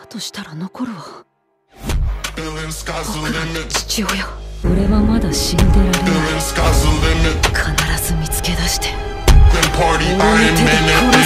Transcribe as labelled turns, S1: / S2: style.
S1: としたら残るわ。僕の父親。俺はまだ死んでられない。必ず見つけ出して大手で殺